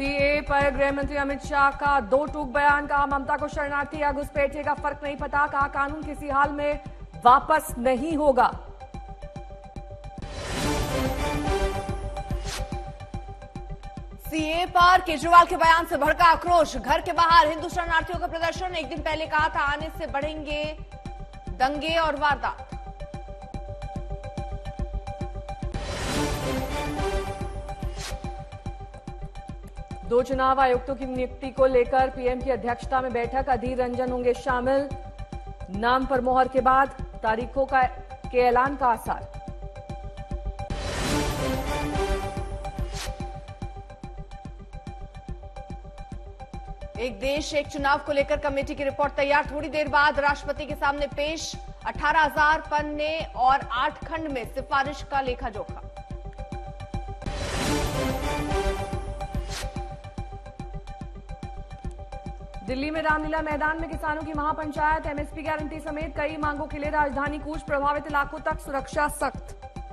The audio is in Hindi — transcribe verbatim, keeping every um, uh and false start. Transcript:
सीए पर गृह मंत्री अमित शाह का दो टूक बयान। कहा ममता को शरणार्थी या घुसपैठिए का फर्क नहीं पता। कहा कानून किसी हाल में वापस नहीं होगा। सीए पर केजरीवाल के बयान से भड़का आक्रोश। घर के बाहर हिंदू शरणार्थियों का प्रदर्शन। एक दिन पहले कहा था आने से बढ़ेंगे दंगे और वारदात। दो चुनाव आयुक्तों की नियुक्ति को लेकर पीएम की अध्यक्षता में बैठक। अधीर रंजन होंगे शामिल। नाम पर मोहर के बाद तारीखों का के ऐलान का आसार। एक देश एक चुनाव को लेकर कमेटी की रिपोर्ट तैयार। थोड़ी देर बाद राष्ट्रपति के सामने पेश। अठारह हजार पन्ने और आठ खंड में सिफारिश का लेखा जोखा। दिल्ली में रामलीला मैदान में किसानों की महापंचायत। एमएसपी गारंटी समेत कई मांगों के लिए राजधानी कूच। प्रभावित इलाकों तक सुरक्षा सख्त।